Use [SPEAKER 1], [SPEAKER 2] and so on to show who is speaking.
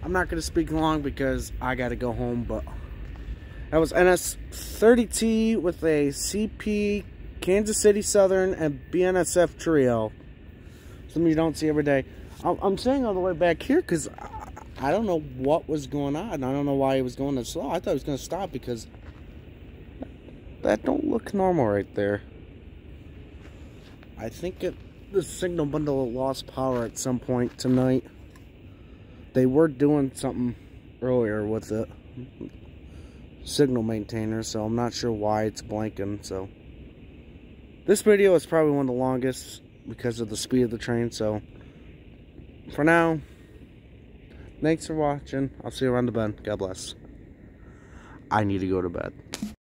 [SPEAKER 1] I'm not going to speak long because I got to go home, but that was NS30T with a CP, Kansas City Southern, and BNSF trio. Something you don't see every day. I'm staying all the way back here because I don't know what was going on. I don't know why he was going so slow. I thought he was going to stop because that don't look normal right there. I think the signal bundle lost power at some point tonight. They were doing something earlier with the signal maintainer, so I'm not sure why it's blanking. So this video is probably one of the longest because of the speed of the train. So for now, thanks for watching. I'll see you around the bend. God bless. I need to go to bed.